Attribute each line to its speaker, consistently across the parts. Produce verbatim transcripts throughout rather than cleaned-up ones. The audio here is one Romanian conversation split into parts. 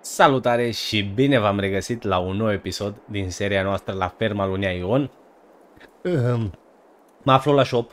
Speaker 1: Salutare și bine v-am regăsit la un nou episod din seria noastră la ferma lui Nea Ion. Mă aflu la shop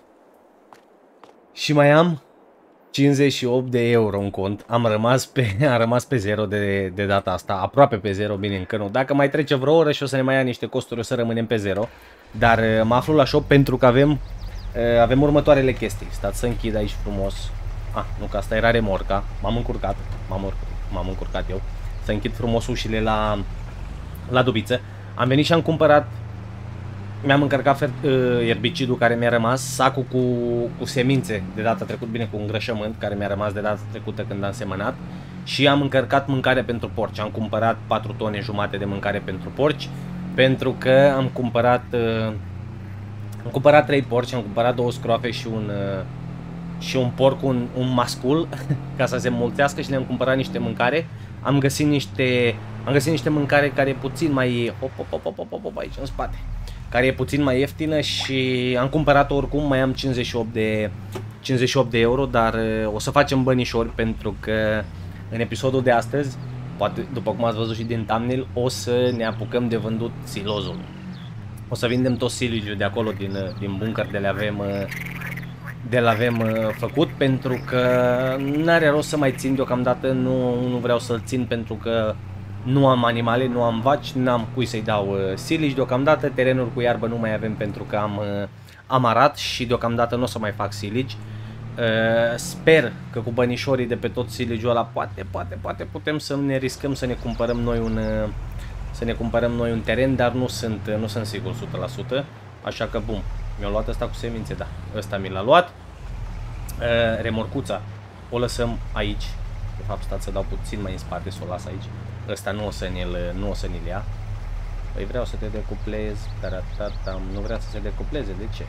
Speaker 1: și mai am cincizeci și opt de euro în cont. Am rămas pe, am rămas pe zero de, de data asta, aproape pe zero, bine încă nu. Dacă mai trece vreo oră și o să ne mai ia niște costuri, o să rămânem pe zero. Dar mă aflu la shop pentru că avem, avem următoarele chestii. Stați să închid aici frumos. Ah, nu, că asta era remorca. M-am încurcat, m-am încurcat eu. Să închid frumos ușile la, la dubiță. Am venit și am cumpărat, mi-am încărcat uh, erbicidul care mi-a rămas, sacul cu, cu semințe de data trecută, bine, cu îngrășământ care mi-a rămas de data trecută când am semănat. Și am încărcat mâncare pentru porci. Am cumpărat patru tone jumate de mâncare pentru porci, pentru că am cumpărat, uh, am cumpărat trei porci, am cumpărat două scroafe și un... Uh, și un porc, un, un mascul, ca să se mulțească, și le-am cumpărat niște mâncare. Am găsit niște, am găsit niște mâncare care e puțin mai, hop, hop, hop, hop, hop, hop, aici în spate, care e puțin mai ieftină și am cumpărat-o oricum, mai am cincizeci și opt de, cincizeci și opt de euro, dar o să facem bănișori pentru că în episodul de astăzi, poate după cum ați văzut și din thumbnail, o să ne apucăm de vândut silozul. O să vindem tot siligiul de acolo, din, din bunker de le avem de l avem uh, făcut, pentru că n-are rost să mai țin deocamdată, nu, nu vreau să-l țin pentru că nu am animale, nu am vaci, n-am cui să-i dau uh, silage deocamdată, terenuri cu iarbă nu mai avem pentru că am, uh, am arat și deocamdată nu o să mai fac silage. Uh, sper că cu bănișorii de pe tot silage-ul ăla poate, poate, poate putem să ne riscăm să ne cumpărăm noi un, uh, să ne cumpărăm noi un teren, dar nu sunt, uh, nu sunt sigur o sută la sută, așa că bum. Mi-a luat ăsta cu semințe, da, ăsta mi l-a luat. uh, Remorcuța o lăsăm aici. De fapt, stați să dau puțin mai în spate, să o las aici. Ăsta nu o să ne-l nu o să ne-l ia. Păi vreau să te decuplez. Taratatam. Nu vrea să se decupleze, de ce?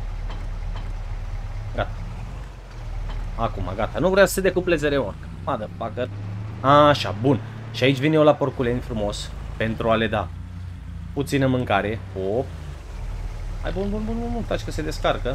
Speaker 1: Gata. Acum, gata, nu vrea să se decupleze remorca. Mother fucker. Așa, bun. Și aici vin eu la porculeni frumos pentru a le da puțină mâncare. Hop. Hai, bun, bun, bun, bun, bun, taci că se descarcă.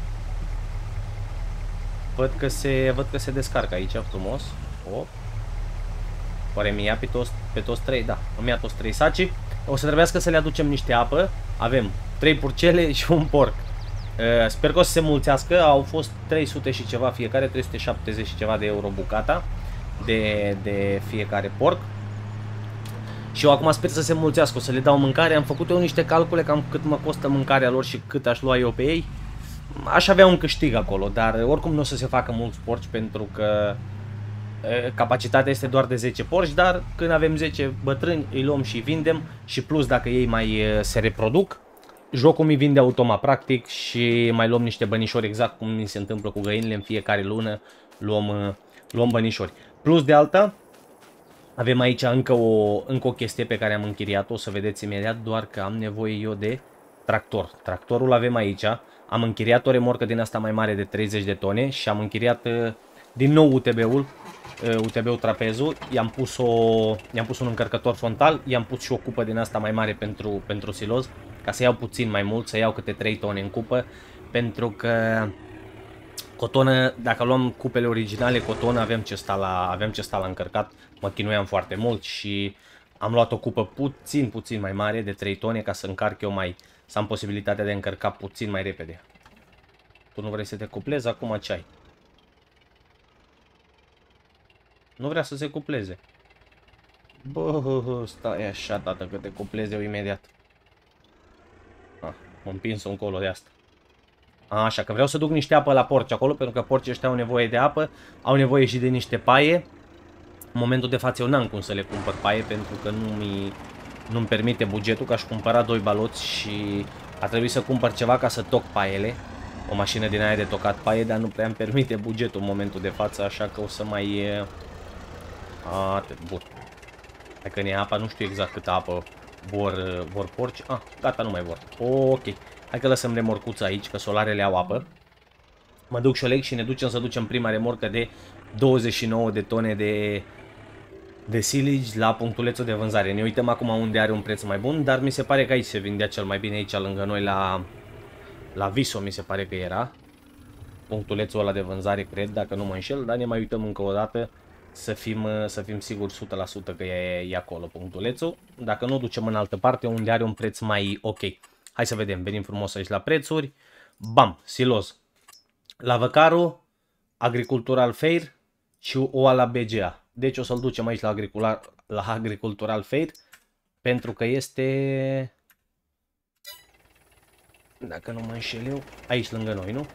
Speaker 1: Văd că se, văd că se descarcă aici, frumos. Op. Oare mi ia pe toți, pe toți trei? Da, îmi ia toți trei saci. O să trebuiască să le aducem niște apă. Avem trei purcele și un porc. uh, Sper că o să se mulțească. Au fost trei sute și ceva fiecare, trei sute șaptezeci și ceva de euro bucata de, de fiecare porc. Și eu acum sper să se mulțească, o să le dau mâncare. Am făcut eu niște calcule cam cât mă costă mâncarea lor și cât aș lua eu pe ei. Aș avea un câștig acolo, dar oricum nu o să se facă mulți porci pentru că e, capacitatea este doar de zece porci, dar când avem zece bătrâni îi luăm și vindem și plus dacă ei mai e, se reproduc, jocul mi vinde automat practic și mai luăm niște bănișori, exact cum mi se întâmplă cu găinile, în fiecare lună luăm, luăm bănișori. Plus de alta, avem aici încă o, încă o chestie pe care am închiriat-o, o să vedeți imediat, doar că am nevoie eu de tractor. Tractorul avem aici, am închiriat o remorcă din asta mai mare de treizeci de tone și am închiriat uh, din nou U T B-ul, uh, U T B-ul trapezul, i-am pus, i-am pus un încărcător frontal, i-am pus și o cupă din asta mai mare pentru, pentru siloz, ca să iau puțin mai mult, să iau câte trei tone în cupă, pentru că cotonă, dacă luăm cupele originale cotonă, avem ce sta la, avem ce sta la încărcat, mă chinuiam foarte mult și am luat o cupă puțin, puțin mai mare, de trei tone, ca să încarc eu mai, să am posibilitatea de a încărca puțin mai repede. Tu nu vrei să te cuplezi? Acum ce ai? Nu vrea să se cupleze. Bă, stai așa, tată, că te cuplezi eu imediat. Ah, m-am împins-o încolo de asta. Așa, că vreau să duc niște apă la porci acolo, pentru că porcii ăștia au nevoie de apă, au nevoie și de niște paie. În momentul de față eu n-am cum să le cumpăr paie, pentru că nu-mi nu-mi permite bugetul, că aș cumpăra doi baloți și ar trebui să cumpăr ceva ca să toc paiele. O mașină din aia de tocat paie, dar nu prea îmi permite bugetul în momentul de față, așa că o să mai... Atât, bun. Hai că ne apa, nu știu exact câtă apă vor, vor porci. Ah, gata, nu mai vor. Ok. Hai că lăsăm remorcuța aici, că solarele au apă. Mă duc și o leg și ne ducem să ducem prima remorcă de douăzeci și nouă de tone de, de silage la punctulețul de vânzare. Ne uităm acum unde are un preț mai bun, dar mi se pare că aici se vindea cel mai bine, aici lângă noi la, la Viso mi se pare că era punctulețul ăla de vânzare, cred, dacă nu mă înșel, dar ne mai uităm încă o dată să fim, să fim siguri o sută la sută că e, e acolo punctulețul. Dacă nu, ducem în altă parte unde are un preț mai ok. Hai să vedem, venim frumos aici la prețuri. Bam, siloz. La Văcaru, Agricultural Fair și o la B G A. Deci o să-l ducem aici la, agricula, la Agricultural Fair pentru că este... Dacă nu mă înșel eu, aici lângă noi, nu?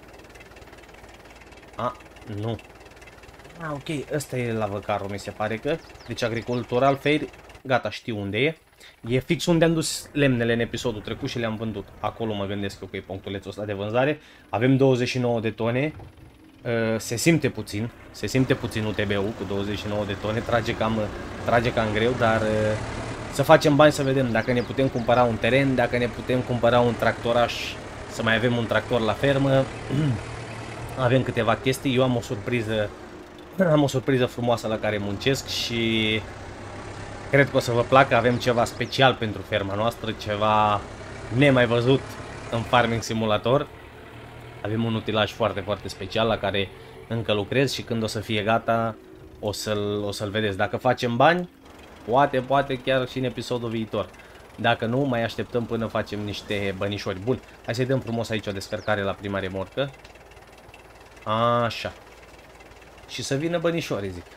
Speaker 1: A, nu. Ah, ok, ăsta e la Văcaru, mi se pare că. Deci Agricultural Fair, gata, știu unde e. E fix unde am dus lemnele în episodul trecut și le-am vândut. Acolo mă gândesc eu că e punctulețul ăsta de vânzare. Avem douăzeci și nouă de tone. Se simte puțin, se simte puțin U T B-ul cu douăzeci și nouă de tone. Trage cam, trage cam greu, dar să facem bani să vedem dacă ne putem cumpăra un teren, dacă ne putem cumpăra un tractoraș, să mai avem un tractor la fermă. Avem câteva chestii, eu am o surpriză, am o surpriză frumoasă la care muncesc și cred că o să vă placă. Avem ceva special pentru ferma noastră, ceva nemai văzut în Farming Simulator. Avem un utilaj foarte, foarte special la care încă lucrez și când o să fie gata o să-l o să-l vedeți. Dacă facem bani, poate, poate chiar și în episodul viitor. Dacă nu, mai așteptăm până facem niște bănișori. Bun, hai să-i dăm frumos aici o descărcare la prima remorcă. Așa. Și să vină bănișorii, zic.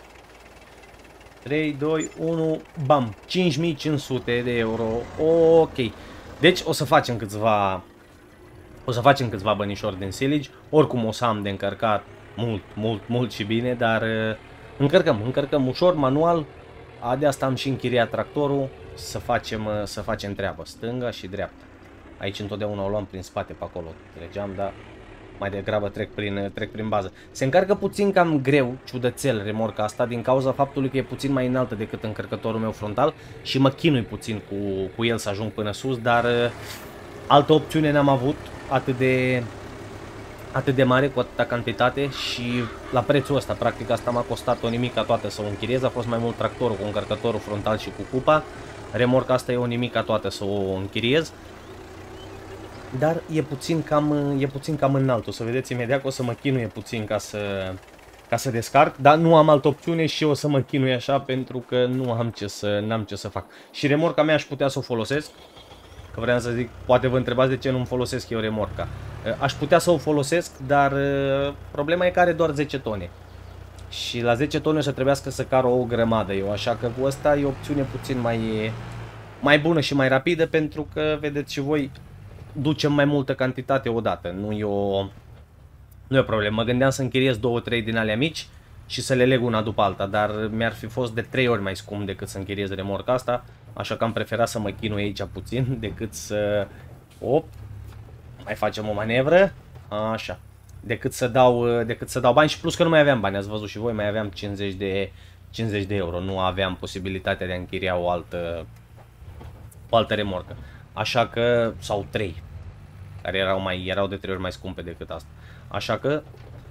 Speaker 1: trei, doi, unu, bam, cinci mii cinci sute de euro, ok. Deci o să facem câțiva, o să facem câțiva bănișori din silage, oricum o să am de încărcat mult, mult, mult și bine, dar încărcăm, încărcăm ușor, manual, de asta am și închiriat tractorul, să facem, să facem treabă, stânga și dreapta. Aici întotdeauna o luam prin spate pe acolo, treceam, dar mai degrabă trec prin, trec prin bază. Se încarcă puțin cam greu, ciudățel, remorca asta, din cauza faptului că e puțin mai înaltă decât încărcătorul meu frontal și mă chinui puțin cu, cu el să ajung până sus, dar altă opțiune n-am avut atât de, atât de mare, cu atâta cantitate și la prețul ăsta. Practic asta m-a costat o nimica toată să o închiriez, a fost mai mult tractorul cu încărcătorul frontal și cu cupa. Remorca asta e o nimica toată să o închiriez. Dar e puțin cam, e puțin cam înalt. O să vedeți imediat că o să mă chinuie puțin ca să, ca să descarc. Dar nu am altă opțiune și o să mă chinui așa pentru că nu am ce să, n-am ce să fac. Și remorca mea aș putea să o folosesc. Că vreau să zic, poate vă întrebați de ce nu-mi folosesc eu remorca. Aș putea să o folosesc, dar problema e că are doar zece tone. Și la zece tone o să trebuiască să car o grămadă eu. Așa că cu asta e o opțiune puțin mai, mai bună și mai rapidă pentru că, vedeți și voi, ducem mai multă cantitate odată, nu e o, nu e o problemă. Mă gândeam să închiriez două trei din alea mici și să le leg una după alta, dar mi-ar fi fost de trei ori mai scump decât să închiriez remorca asta, așa că am preferat să mă chinui aici puțin decât să... Op, mai facem o manevră, așa, decât să dau, decât să dau bani și plus că nu mai aveam bani, ați văzut și voi, mai aveam cincizeci de euro, nu aveam posibilitatea de a închiria o altă, o altă remorcă. Așa că, sau trei, care erau, mai, erau de trei ori mai scumpe decât asta. Așa că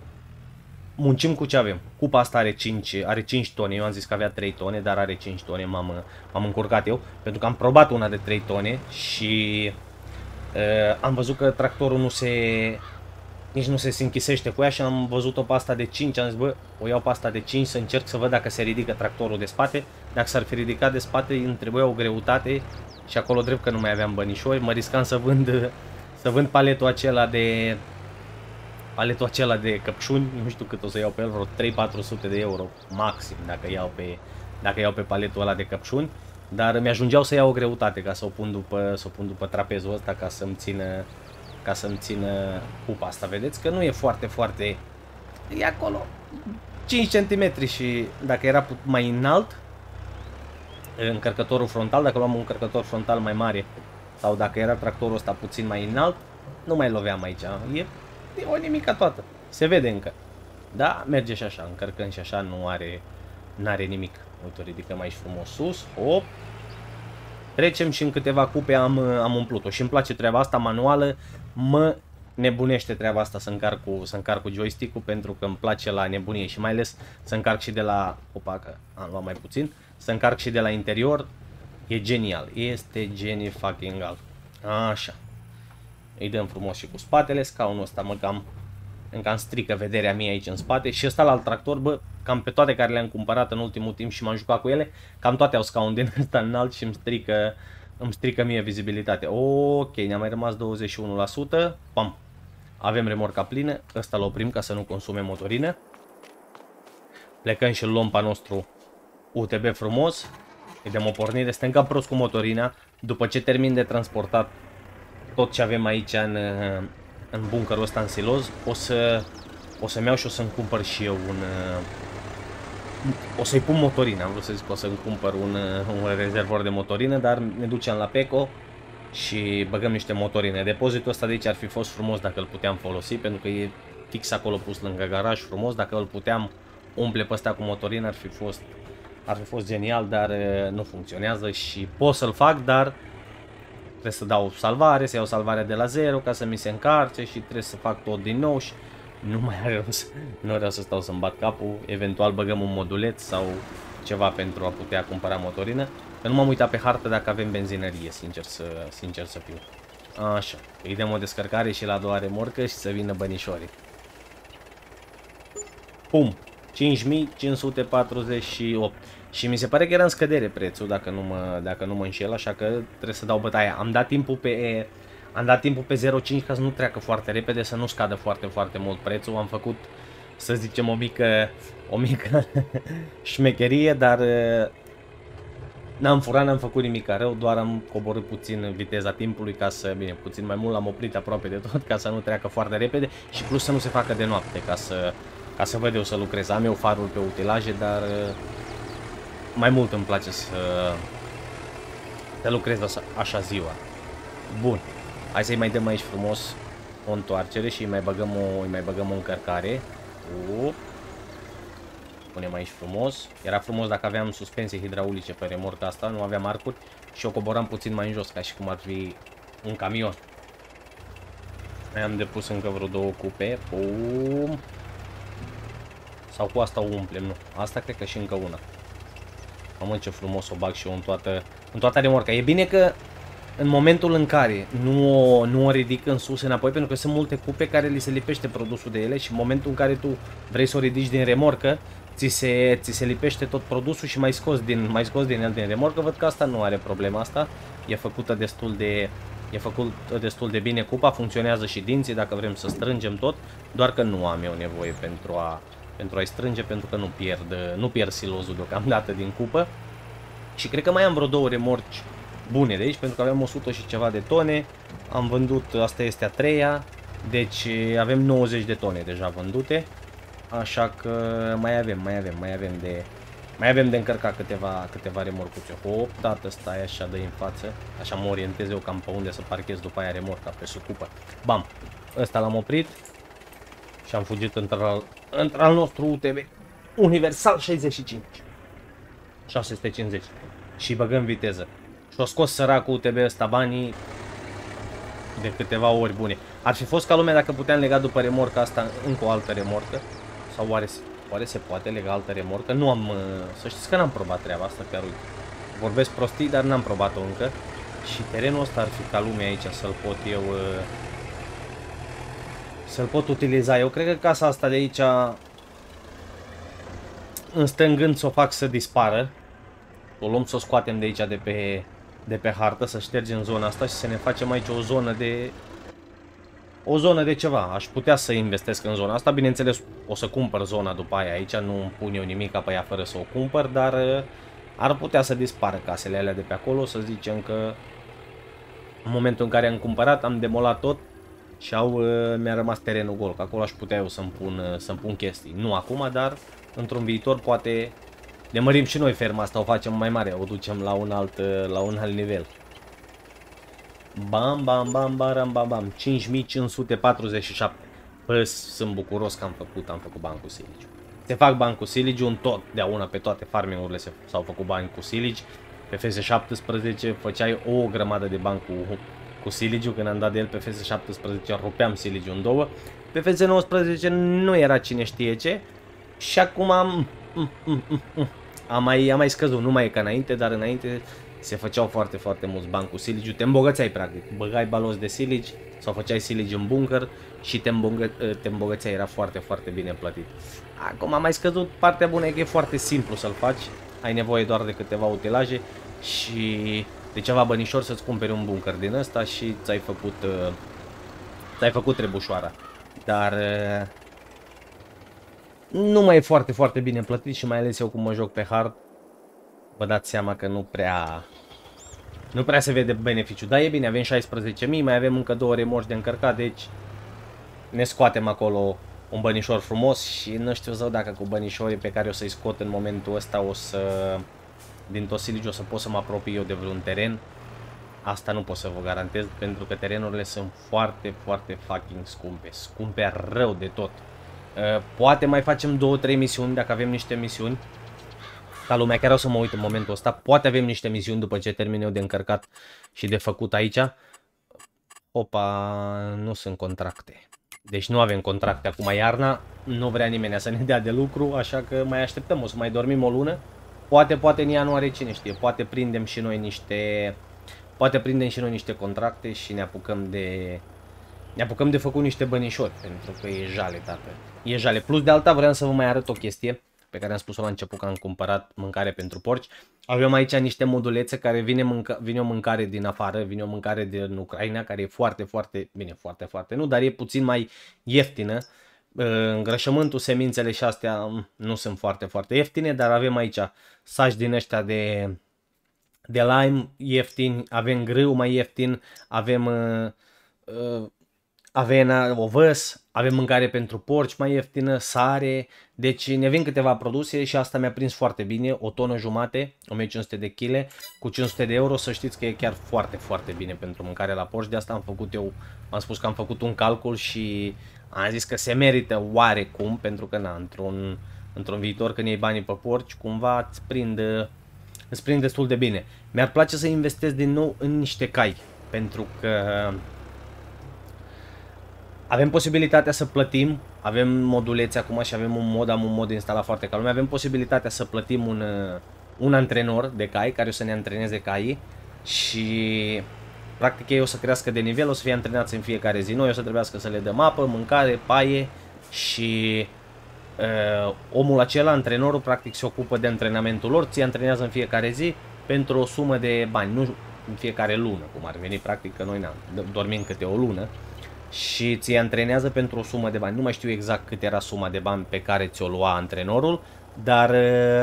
Speaker 1: muncim cu ce avem. Cupa asta are cinci, are cinci tone, eu am zis că avea trei tone, dar are cinci tone, m-am încurcat eu, pentru că am probat una de trei tone și uh, am văzut că tractorul nu se, nici nu se, se închisește cu ea și am văzut-o pe asta de cinci, am zis bă, o iau pe asta de cinci să încerc să văd dacă se ridică tractorul de spate. Dacă s-ar fi ridicat de spate, îmi trebuia o greutate. Și acolo drept că nu mai aveam bănișori, mă riscam să vând, să vând paletul acela de paletul acela de căpșuni, nu știu cât o să iau pe el, vreo trei patru sute de euro maxim dacă iau pe dacă iau pe paletul ăla de căpșuni, dar mi-ajungeau să iau o greutate ca să o pun după să o pun după trapezul ăsta ca să-mi țină ca să-mi țină cupa asta. Vedeți că nu e foarte foarte e acolo cinci centimetri și dacă era mai înalt încărcătorul frontal, dacă luam un încărcător frontal mai mare sau dacă era tractorul ăsta puțin mai înalt, nu mai loveam aici. E, e o nimica toată. Se vede încă. Da, merge și așa, încărcăm și așa, nu are, n-are nimic. Uite, o ridicăm aici frumos sus. Hop. Trecem și în câteva cupe am, am umplut-o. Și îmi place treaba asta manuală. Mă nebunește treaba asta să încarc cu, să încarc cu joystick-ul pentru că îmi place la nebunie și mai ales să încarc și de la... Opa, că am luat mai puțin. Să încarc și de la interior, e genial, este geni fucking al. Așa. Îi dăm frumos și cu spatele, scaunul ăsta mă cam, îmi cam strică vederea mie aici în spate și ăsta la alt tractor, bă, cam pe toate care le-am cumpărat în ultimul timp și m-am jucat cu ele, cam toate au scaun din ăsta înalt și îmi strică, îmi strică mie vizibilitatea. Ok, ne-a mai rămas douăzeci și unu la sută. Pam. Avem remorca plină, ăsta l oprim ca să nu consume motorină. Plecăm și îl luăm pe nostru U T B frumos. Îi dăm o pornire, suntem cam prost cu motorina. După ce termin de transportat tot ce avem aici în, în bunkerul ăsta în siloz, o să o să-mi iau și o să-mi cumpăr și eu un... O să-i pun motorină, am vrut să zic că o să-mi cumpăr un, un rezervor de motorină, dar ne ducem la Peco și băgăm niște motorine. Depozitul ăsta de aici ar fi fost frumos dacă îl puteam folosi, pentru că e fix acolo pus lângă garaj frumos. Dacă îl puteam umple pe ăsta cu motorină ar fi fost, ar fi fost genial, dar nu funcționează și pot să-l fac, dar trebuie să dau salvare, să iau salvarea de la zero ca să mi se încarce și trebuie să fac tot din nou și nu mai are rost, nu vreau să stau să-mi bat capul. Eventual băgăm un moduleț sau ceva pentru a putea cumpăra motorină. Că nu m-am uitat pe hartă dacă avem benzinărie, sincer să, sincer să fiu. Așa, îi dăm o descărcare și la a doua remorcă și să vină bănișorii. Pum, cinci mii cinci sute patruzeci și opt. Și mi se pare că era în scădere prețul, dacă nu mă, dacă nu mă înșel, așa că trebuie să dau bătaia. Am dat timpul pe... Am dat timpul pe zero virgulă cinci ca să nu treacă foarte repede, să nu scadă foarte, foarte mult prețul. Am făcut, să zicem, o mică, o mică șmecherie, dar n-am furat, n-am făcut nimic rău, doar am coborât puțin viteza timpului ca să, bine, puțin mai mult, l-am oprit aproape de tot ca să nu treacă foarte repede și plus să nu se facă de noapte, ca să, ca să văd eu să lucrez. Am eu farul pe utilaje, dar mai mult îmi place să, să lucrez așa, așa ziua. Bun. Hai să-i mai dăm aici frumos o întoarcere și îi mai băgăm o, îi mai băgăm o încărcare. Up. Punem aici frumos. Era frumos dacă aveam suspensii hidraulice pe remorca asta, nu aveam arcuri și o coboram puțin mai în jos, ca și cum ar fi un camion. Mai am depus încă vreo două cupe. Pum. Sau cu asta o umplem, nu. Asta cred că și încă una. Mamă, ce frumos o bag și eu în toată, în toată remorca. E bine că în momentul în care nu o, nu o ridic în sus înapoi, pentru că sunt multe cupe care li se lipește produsul de ele și în momentul în care tu vrei să o ridici din remorcă, ți se, ți se lipește tot produsul și mai scos din, mai scos din el din remorcă. Văd că asta nu are problema asta. E făcută destul de, e făcută destul de bine cupa, funcționează și dinții dacă vrem să strângem tot, doar că nu am eu nevoie pentru a, pentru a-i strânge, pentru că nu pierd, nu pierd silozul deocamdată din cupă. Și cred că mai am vreo două remorci bune de aici, pentru că avem o sută și ceva de tone. Am vândut, asta este a treia, deci avem nouăzeci de tone deja vândute. Așa că mai avem, mai avem, mai avem de mai avem de încărcat câteva câteva remorcuțe. Hop, tată, stai așa, dă-i în față. Așa mă orientez eu cam pe unde să parchez după aia remorca, pe sucupă. Bam. Ăsta l-am oprit și am fugit într-al într-al nostru U T V Universal șaizeci și cinci. șase sute cincizeci. Și băgăm viteză. Și-o scos săracul U T B ăsta banii de câteva ori bune. Ar fi fost ca lumea dacă puteam lega după remorca asta încă o altă remorcă. Sau oare, oare se poate lega altă remorcă? Nu am, să știți că n-am probat treaba asta, chiar uite. Vorbesc prostii, dar n-am probat-o încă. Și terenul ăsta ar fi ca lumea aici să-l pot eu să-l pot utiliza. Eu cred că casa asta de aici îmi stă în gând să o fac să dispară. O luăm să o scoatem de aici de pe, de pe hartă, să ștergem zona asta și să ne facem aici o zonă de o zonă de ceva. Aș putea să investesc în zona asta, bineînțeles o să cumpăr zona după aia aici, nu îmi pun eu nimic pe ea fără să o cumpăr, dar ar putea să dispară casele alea de pe acolo, să zicem că în momentul în care am cumpărat am demolat tot și au mi-a rămas terenul gol, că acolo aș putea eu să-mi pun, să-mi pun chestii. Nu acum, dar într-un viitor poate ne mărim și noi ferma asta, o facem mai mare, o ducem la un alt, la un alt nivel. Bam, bam, bam, bam, bam, bam, cinci mii cinci sute patruzeci și șapte. Păi, sunt bucuros că am făcut, am făcut bani cu siligiu. Se fac bani cu siligiu, în tot, de una pe toate farming-urile s-au făcut bani cu siligi. Pe F S șaptesprezece făceai o grămadă de bani cu, cu siligiu, când am dat de el pe F S șaptesprezece rupeam siligiu în două. Pe F S nouăsprezece nu era cine știe ce și acum am... Am mai, am mai scăzut, nu mai e ca înainte, dar înainte se făceau foarte, foarte mulți bani cu silage. Te îmbogățeai practic, băgai balozi de silage sau făceai silage în bunker și te, îmbogă, te îmbogățeai, era foarte, foarte bine plătit. Acum am mai scăzut, partea bună e că e foarte simplu să-l faci, ai nevoie doar de câteva utilaje și de ceva bănișor să-ți cumperi un bunker din ăsta și ți-ai făcut, uh, ți-ai făcut trebușoara. Dar uh, nu mai e foarte, foarte bine plătit și mai ales eu cum mă joc pe hard, vă dați seama că nu prea, nu prea se vede beneficiu. Dar e bine, avem șaisprezece mii, mai avem încă două remoși de încărcat, deci ne scoatem acolo un bănișor frumos și nu știu zău dacă cu bănișorii pe care o să-i scot în momentul ăsta o să, din Tosiligi o să pot să mă apropii eu de vreun teren. Asta nu pot să vă garantez pentru că terenurile sunt foarte, foarte fucking scumpe. Scumpe rău de tot. Poate mai facem două trei misiuni dacă avem niște misiuni. Ca lumea, chiar o să mă uit în momentul ăsta. Poate avem niște misiuni după ce termin eu de încărcat și de făcut aici. Opa, nu sunt contracte. Deci nu avem contracte acum iarna. Nu vrea nimeni să ne dea de lucru, așa că mai așteptăm, o să mai dormim o lună. Poate, poate în ianuarie, cine știe, poate prindem și noi niște... Poate prindem și noi niște contracte și ne apucăm de... Ne apucăm de făcut niște bănișori, pentru că e jale, tată. E jale. Plus de alta vreau să vă mai arăt o chestie pe care am spus-o la început că am cumpărat mâncare pentru porci. Avem aici niște modulețe care vine, mânca... vine o mâncare din afară, vine o mâncare din Ucraina, care e foarte, foarte, bine, foarte, foarte, nu, dar e puțin mai ieftină. Îngrășământul, semințele și astea nu sunt foarte, foarte ieftine, dar avem aici saci din ăștia de... de lime ieftin, avem grâu mai ieftin, avem uh, uh, avena, ovăs, avem mâncare pentru porci mai ieftină, sare, deci ne vin câteva produse și asta mi-a prins foarte bine, o tonă jumate, o mie cinci sute de kg, cu cinci sute de euro, să știți că e chiar foarte, foarte bine pentru mâncare la porci, de asta am făcut eu, am spus că am făcut un calcul și am zis că se merită oarecum, pentru că na, într-un într-un viitor când iei banii pe porci, cumva îți prind îți prind destul de bine. Mi-ar place să investesc din nou în niște cai, pentru că avem posibilitatea să plătim, avem modulețe acum și avem un mod, am un mod instalat foarte ca lumea, avem posibilitatea să plătim un, un antrenor de cai care o să ne antreneze caii și practic ei o să crească de nivel, o să fie antrenați în fiecare zi, noi o să trebuiască să le dăm apă, mâncare, paie și uh, omul acela, antrenorul, practic se ocupă de antrenamentul lor, ți antrenează în fiecare zi pentru o sumă de bani, nu în fiecare lună, cum ar veni, practic că noi dormim câte o lună. Și ți antrenează pentru o sumă de bani. Nu mai știu exact cât era suma de bani pe care ți-o lua antrenorul, dar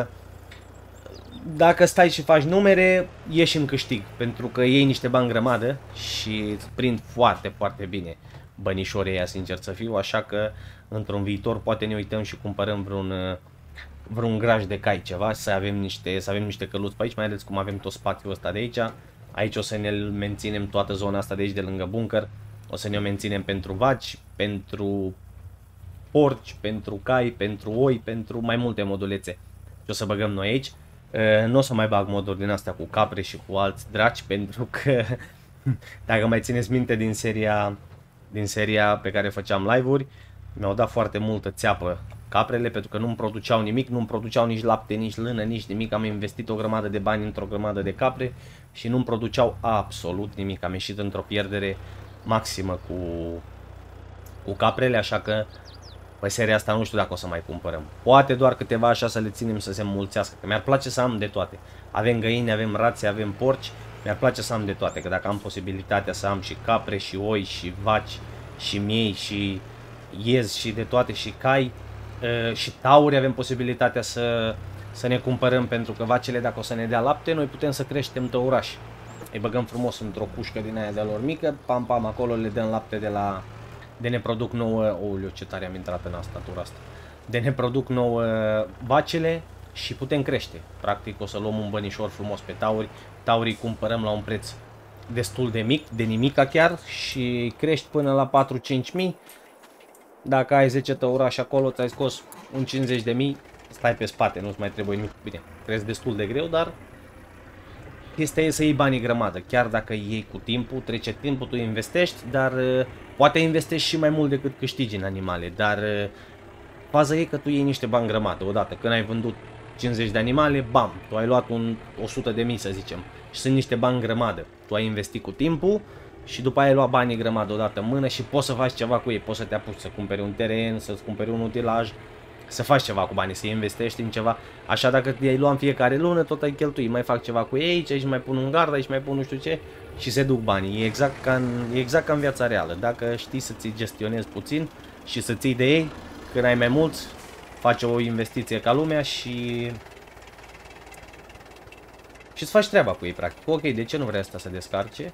Speaker 1: dacă stai și faci numere, ieși în câștig, pentru că iei niște bani grămadă și îți prind foarte, foarte bine bănișorii ăia, sincer să fiu, așa că într-un viitor poate ne uităm și cumpărăm vreun, vreun graj de cai, ceva, să avem niște, să avem niște căluți pe aici, mai ales cum avem tot spațiul ăsta de aici. Aici o să ne menținem toată zona asta de aici, de lângă bunker. O să ne-o menținem pentru vaci, pentru porci, pentru cai, pentru oi, pentru mai multe modulețe. Și o să băgăm noi aici. Nu o să mai bag moduri din astea cu capre și cu alți draci, pentru că dacă mai țineți minte din seria, din seria pe care făceam live-uri, mi-au dat foarte multă țeapă caprele, pentru că nu-mi produceau nimic, nu-mi produceau nici lapte, nici lână, nici nimic. Am investit o grămadă de bani într-o grămadă de capre și nu-mi produceau absolut nimic. Am ieșit într-o pierdere maximă cu, cu caprele, așa că pe seria asta nu știu dacă o să mai cumpărăm. Poate doar câteva așa să le ținem să se înmulțească, că mi-ar place să am de toate. Avem găini, avem rațe, avem porci, mi-ar place să am de toate, că dacă am posibilitatea să am și capre, și oi, și vaci, și miei, și iezi, și de toate, și cai, și tauri, avem posibilitatea să, să ne cumpărăm, pentru că vacile, dacă o să ne dea lapte, noi putem să creștem tăurași. Îi băgăm frumos într-o pușcă din aia de lor mică, pam, pam, acolo le dăm lapte de la... De ne produc nouă... Ouleu, ce tare am intrat în asta, tura asta. De ne produc nouă vacile și putem crește. Practic o să luăm un bănișor frumos pe tauri. Taurii cumpărăm la un preț destul de mic, de nimica chiar, și crești până la patru-cinci mii. Dacă ai zece tăurași acolo, ți-ai scos un cincizeci de mii, stai pe spate, nu-ți mai trebuie nimic. Bine, crezi destul de greu, dar... Chestia e să iei banii grămadă, chiar dacă iei cu timpul, trece timpul, tu investești, dar uh, poate investești și mai mult decât câștigi în animale, dar uh, faza e că tu iei niște bani grămadă odată, când ai vândut cincizeci de animale, bam, tu ai luat un o sută de mii să zicem. Și sunt niște bani grămadă. Tu ai investit cu timpul și după aia ai luat banii grămadă odată în mână și poți să faci ceva cu ei. Poți să te apuci să cumperi un teren, să-ți cumperi un utilaj, să faci ceva cu banii, să investești în ceva. Așa dacă i-ai luat în fiecare lună, tot ai cheltui. Mai fac ceva cu ei, aici, aici mai pun un gard, aici mai pun nu știu ce și se duc banii. E exact ca în, e exact ca în viața reală. Dacă știi să ți gestionezi puțin și să ții de ei, când ai mai mulți, faci o investiție ca lumea și și îți faci treaba cu ei, practic. Ok, de ce nu vrea asta să descarce?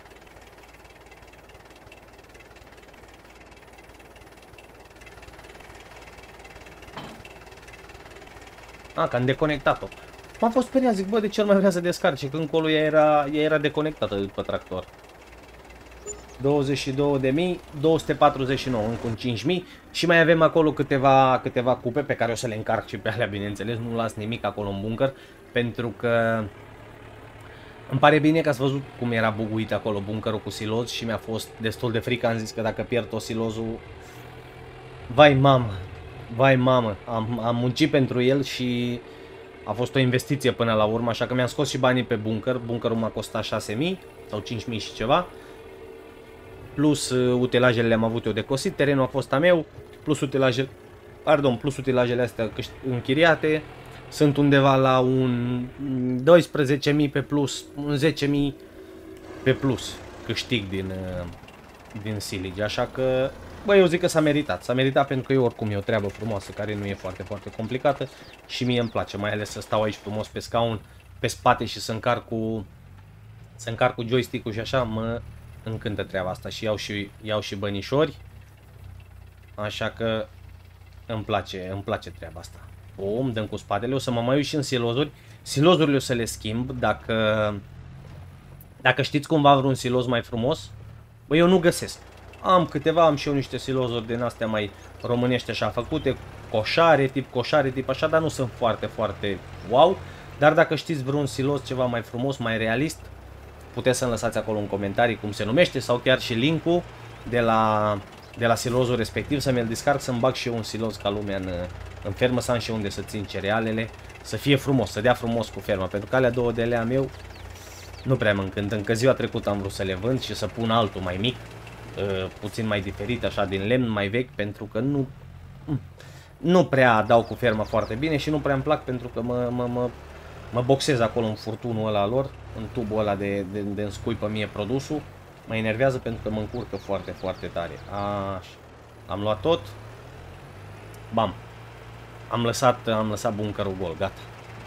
Speaker 1: A, că am deconectat-o. M-am fost speriat, zic, bă, de ce nu mai vrea să descarce? Când încolo ea era, ea era deconectată după tractor. douăzeci și două de mii, două sute patruzeci și nouă, încă un cinci mii și mai avem acolo câteva, câteva cupe pe care o să le încarc și pe alea, bineînțeles, nu las nimic acolo în bunker, pentru că îmi pare bine că ați văzut cum era buguit acolo bunkerul cu siloz și mi-a fost destul de frică, am zis că dacă pierd tot silozul, vai mamă, vai mamă, am, am muncit pentru el și a fost o investiție până la urmă, așa că mi-am scos și banii pe bunker, bunkerul m-a costat șase mii sau cinci mii și ceva. Plus uh, utilajele le-am avut eu de cosit, terenul a fost a meu, plus utilajele, pardon, plus utilajele astea închiriate, sunt undeva la un doisprezece mii pe plus, un zece mii pe plus câștig din, uh, din silage, așa că, bă, eu zic că s-a meritat, s-a meritat pentru că e oricum e o treabă frumoasă care nu e foarte, foarte complicată și mie îmi place, mai ales să stau aici frumos pe scaun, pe spate și să încarc cu, să încarc cu joystick-ul și așa, mă încântă treaba asta și iau și, iau și bănișori, așa că îmi place, îmi place treaba asta. O, îmi dăm cu spatele, o să mă mai uit și în silozuri, silozurile o să le schimb, dacă, dacă știți cumva vreun siloz mai frumos, bă, eu nu găsesc. Am câteva, am și eu niște silozuri din astea mai românești așa făcute, coșare, tip coșare, tip așa, dar nu sunt foarte, foarte wow, dar dacă știți vreun siloz ceva mai frumos, mai realist, puteți să-mi lăsați acolo în comentarii cum se numește sau chiar și link-ul de la, de la silozul respectiv să mi-l descarc, să-mi bag și eu un siloz ca lumea în, în fermă, să am și unde să țin cerealele, să fie frumos, să dea frumos cu ferma, pentru că alea două de lea meu nu prea mă încântă. Încă ziua trecută am vrut să le vând și să pun altul mai mic, puțin mai diferit, așa din lemn, mai vechi, pentru că nu, nu prea dau cu ferma foarte bine și nu prea îmi plac pentru că mă, mă, mă Mă boxez acolo în furtunul ăla lor, în tubul ăla de, de, de îmi scuipă mie produsul. Mă enervează pentru că mă încurcă foarte, foarte tare. Așa. Am luat tot. Bam. Am lăsat, am lăsat bunkerul gol, gata.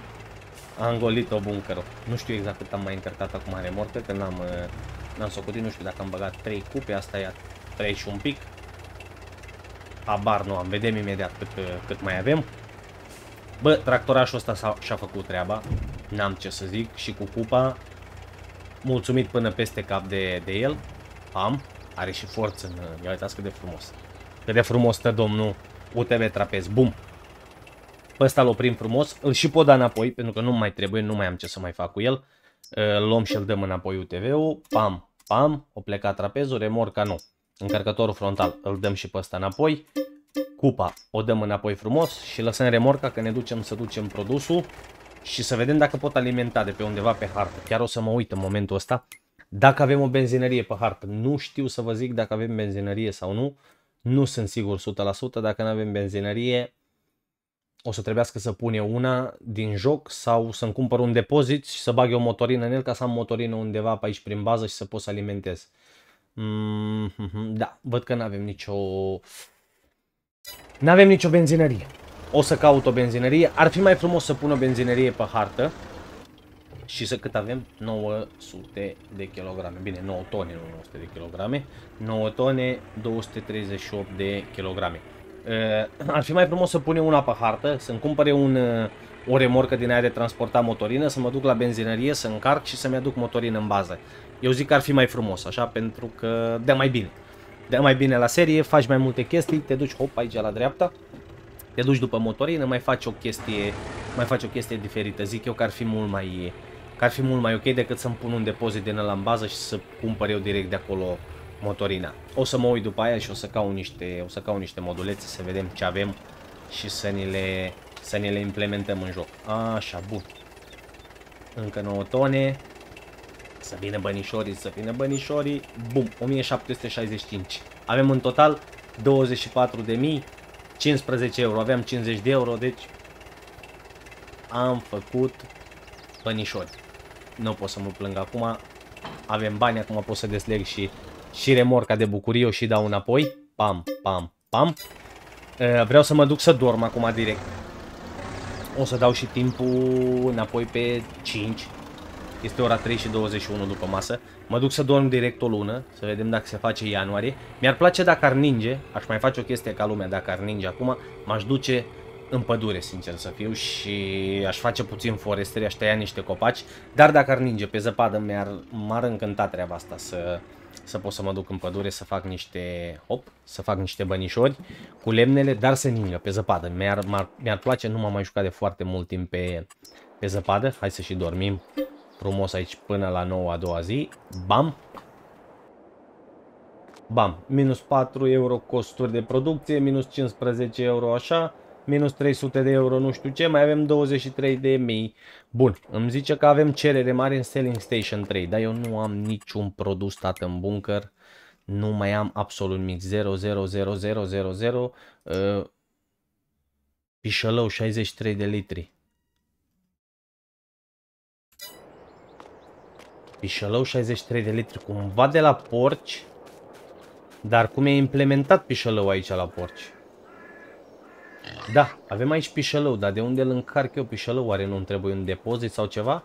Speaker 1: Am golit-o bunkerul. Nu știu exact cât am mai încărcat acum în remorcă, că n-am n-am socotit, nu știu dacă am băgat trei cupe, asta e trei și un pic. Habar nu am, vedem imediat cât, cât mai avem. Bă, tractorașul ăsta și-a făcut treaba, n-am ce să zic, și cu cupa, mulțumit până peste cap de, de el, am, are și forță în, ia uitați cât de frumos, cât de frumos stă domnul U T V trapez, bum, pe ăsta îl oprim frumos, îl și pot da înapoi, pentru că nu mai trebuie, nu mai am ce să mai fac cu el, îl luăm și îl dăm înapoi U T V-ul, pam, pam, o plecat trapezul, remorca nu, încărcătorul frontal îl dăm și pe ăsta înapoi, cupa o dăm înapoi frumos și lăsăm remorca că ne ducem să ducem produsul și să vedem dacă pot alimenta de pe undeva pe hartă. Chiar o să mă uit în momentul ăsta dacă avem o benzinărie pe hartă. Nu știu să vă zic dacă avem benzinărie sau nu. Nu sunt sigur o sută la sută. Dacă nu avem benzinărie o să trebuiască să pun eu una din joc sau să-mi cumpăr un depozit și să bag eu motorină în el ca să am motorină undeva pe aici prin bază și să pot să alimentez. Mm -hmm, da, văd că nu avem nicio... N-avem nicio benzinărie. O să caut o benzinărie. Ar fi mai frumos să pun o benzinărie pe hartă. Și să cât avem? nouă sute de kilograme. Bine, nouă tone, nu nouă sute de kilograme. nouă tone, două sute treizeci și opt de kilograme. Uh, ar fi mai frumos să punem una pe hartă, să-mi cumpere un, uh, o remorcă din aia de transportat motorină, să mă duc la benzinărie, să încarc și să-mi aduc motorină în bază. Eu zic că ar fi mai frumos, așa, pentru că dă mai bine. Dă mai bine la serie, faci mai multe chestii, te duci, hop, aici la dreapta, te duci după motorină, mai faci o chestie, mai faci o chestie diferită. Zic eu că ar fi mult mai, că ar fi mult mai ok decât să-mi pun un depozit din ăla în bază și să cumpăr eu direct de acolo motorina. O să mă uit după aia și o să caut niște, o să caut niște modulețe să vedem ce avem și să ni le, să ne le implementăm în joc. Așa, bun. Încă nouă tone. Să vină bănișorii, să vină bănișorii. Bum, o mie șapte sute șaizeci și cinci. Avem în total douăzeci și patru de mii, cincisprezece euro. Aveam cincizeci de euro, deci am făcut bănișori. Nu pot să mă plâng acum. Avem bani, acum pot să desleg și, și remorca de bucurie, o și dau înapoi. Pam, pam, pam. Vreau să mă duc să dorm acum direct. O să dau și timpul înapoi pe cinci. Este ora trei și douăzeci și unu după masă. Mă duc să dorm direct o lună, să vedem dacă se face ianuarie. Mi-ar place dacă ar ninge, aș mai face o chestie ca lumea dacă ar ninge acum. M-aș duce în pădure, sincer să fiu, și aș face puțin forestry, aș tăia niște copaci. Dar dacă ar ninge pe zăpadă, mi-ar m-ar încânta treaba asta, să, să pot să mă duc în pădure, să fac niște, hop, să fac niște bănișori cu lemnele, dar să ningă pe zăpadă. Mi-ar mi-ar place, nu m-am mai jucat de foarte mult timp pe, pe zăpadă. Hai să și dormim frumos aici până la nouă a doua zi. Bam! Bam! Minus patru euro costuri de producție, minus cincisprezece euro așa, minus trei sute de euro nu știu ce, mai avem douăzeci și trei de mii. Bun, îmi zice că avem cerere mare în Selling Station trei, dar eu nu am niciun produs stat în bunker. Nu mai am absolut nimic. zero zero zero zero zero zero. Uh, pișălău șaizeci și trei de litri. Pișălău șaizeci și trei de litri, cumva de la porci. Dar cum e implementat pișălău aici la porci? Da, avem aici pișălău, dar de unde îl încarc eu pișălău? Oare nu-mi trebuie un depozit sau ceva?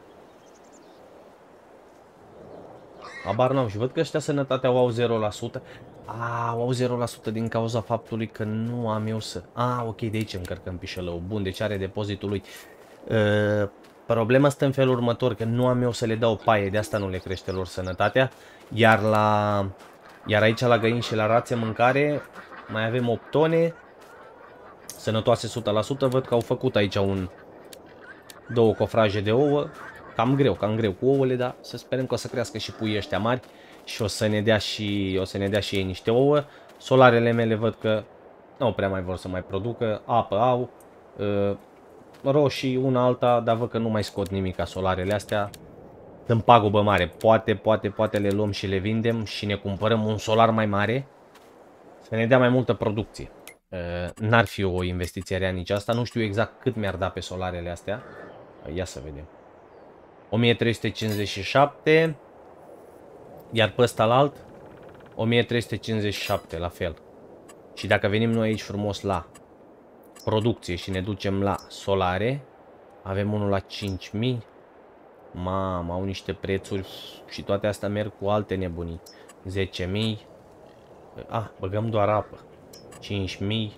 Speaker 1: Abar n-am și văd că ăștia sănătatea au zero la sută. A, au zero la sută din cauza faptului că nu am eu să... A, ok, de aici încărcăm pișălău. Bun, deci are depozitul lui. Uh, Problema stă în felul următor, că nu am eu să le dau paie, de asta nu le crește lor sănătatea. Iar la iar aici la găini și la rațe mâncare mai avem opt tone sănătoase o sută la sută. Văd că au făcut aici un două cofraje de ouă. Cam greu, cam greu cu ouăle, dar să sperăm că o să crească și puii ăștia mari și o să ne dea și o să ne dea și ei niște ouă. Solarele mele văd că nu prea mai vor să mai producă, apă au. Uh, roșii, una alta, dar văd că nu mai scot nimic ca solarele astea. În pagubă mare. Poate, poate, poate le luăm și le vindem și ne cumpărăm un solar mai mare să ne dea mai multă producție. N-ar fi o investiție rea nici asta. Nu știu exact cât mi-ar da pe solarele astea. Ia să vedem. o mie trei sute cincizeci și șapte. Iar pe ăsta la alt o mie trei sute cincizeci și șapte, la fel. Și dacă venim noi aici frumos la producție și ne ducem la solare, avem unul la cinci mii. Mamă, au niște prețuri și toate astea merg cu alte nebunii. zece mii. Ah, băgăm doar apă. cinci mii.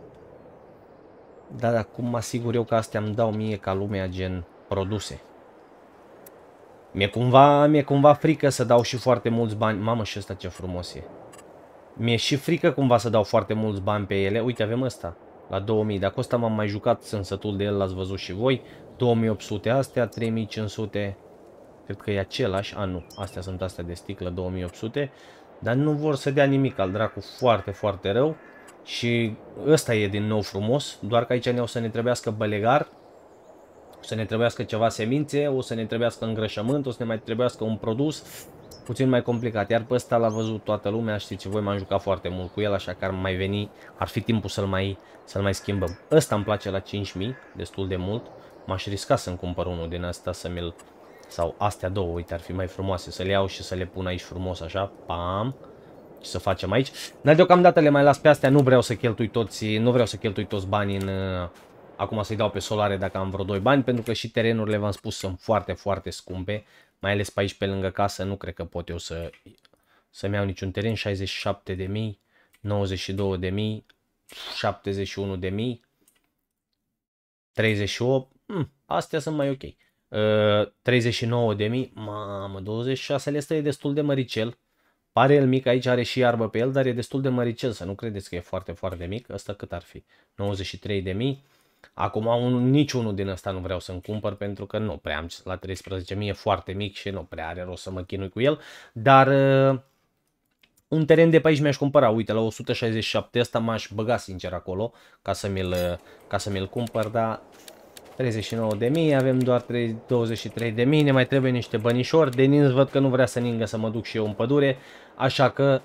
Speaker 1: Da, dar cum mă asigur eu că astea îmi dau mie ca lumea gen produse? Mi-e cumva, mi-e cumva frică să dau și foarte mulți bani. Mamă, și ăsta ce frumos e. Mi-e și frică cumva să dau foarte mulți bani pe ele. Uite, avem ăsta la două mii. Dacă ăsta m-am mai jucat, sunt sătul de el, l-ați văzut și voi. două mii opt sute astea, trei mii cinci sute. Cred că e același. A, nu. Astea sunt astea de sticlă, două mii opt sute. Dar nu vor să dea nimic al dracu, foarte, foarte rău. Și ăsta e din nou frumos. Doar că aici ne o să ne trebuiască bălegar. O să ne trebuiască ceva semințe. O să ne trebuiască îngrășământ. O să ne mai trebuiască un produs puțin mai complicat. Iar pe ăsta l-a văzut toată lumea. Știți voi, m-am jucat foarte mult cu el. Așa că ar mai veni. Ar fi timpul să-l mai, să-l mai schimbăm. Ăsta îmi place la cinci mii. Destul de mult. M-aș risca să-mi cumpăr unul din asta să mi-l... Sau astea două, uite, ar fi mai frumoase. Să le iau și să le pun aici frumos, așa. Pam. Și să facem aici. Dar deocamdată le mai las pe astea. Nu vreau să cheltui toți, nu vreau să cheltui toți banii în... Acum să-i dau pe solare dacă am vreo doi bani. Pentru că și terenurile, v-am spus, sunt foarte, foarte scumpe. Mai ales pe aici, pe lângă casă. Nu cred că pot eu să... Să-mi iau niciun teren. șaizeci și șapte de mii. nouăzeci și două de mii. șaptezeci și unu de mii. treizeci și opt. Hmm, astea sunt mai ok. Uh, treizeci și nouă de mii, mamă, douăzeci și șase este e destul de măricel. Pare el mic, aici are și iarbă pe el, dar e destul de măricel, să nu credeți că e foarte, foarte mic. Ăsta cât ar fi? nouăzeci și trei de mii. Acum un, niciunul din ăsta nu vreau să-mi cumpăr pentru că nu prea am, la treisprezece mii e foarte mic și nu prea are rost să mă chinui cu el. Dar uh, Un teren de pe aici mi-aș cumpăra, uite, la o sută șaizeci și șapte, ăsta m-aș băga sincer acolo, ca să mi-l ca să mi-l cumpăr, dar treizeci și nouă de mii, avem doar douăzeci și trei de mii, ne mai trebuie niște bănișori, Denis văd că nu vrea să ningă să mă duc și eu în pădure, așa că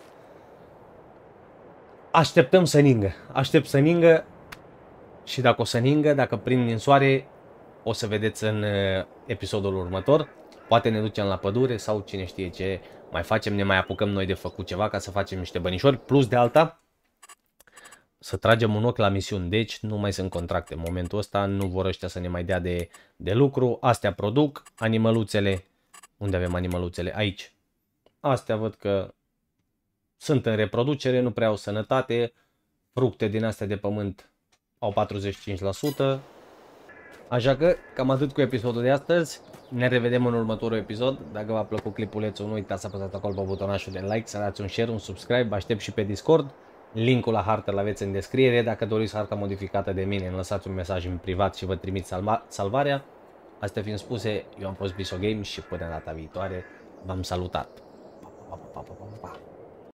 Speaker 1: așteptăm să ningă, aștept să ningă și dacă o să ningă, dacă prind din soare, o să vedeți în episodul următor, poate ne ducem la pădure sau cine știe ce mai facem, ne mai apucăm noi de făcut ceva ca să facem niște bănișori, plus de alta, să tragem un ochi la misiuni, deci nu mai sunt contracte în momentul ăsta, nu vor ăștia să ne mai dea de, de lucru, astea produc, animăluțele, unde avem animăluțele? Aici, astea văd că sunt în reproducere, nu prea au sănătate, fructe din astea de pământ au patruzeci și cinci la sută, așa că cam atât cu episodul de astăzi, ne revedem în următorul episod, dacă v-a plăcut clipulețul nu uitați să apăsați acolo pe butonașul de like, să dați un share, un subscribe, aștept și pe Discord. Linkul la hartă îl aveți în descriere, dacă doriți harta modificată de mine, îmi lăsați un mesaj în privat și vă trimit salva salvarea. Astea fiind spuse, eu am fost Biso Games și până data viitoare v-am salutat. Pa, pa, pa, pa, pa, pa, pa.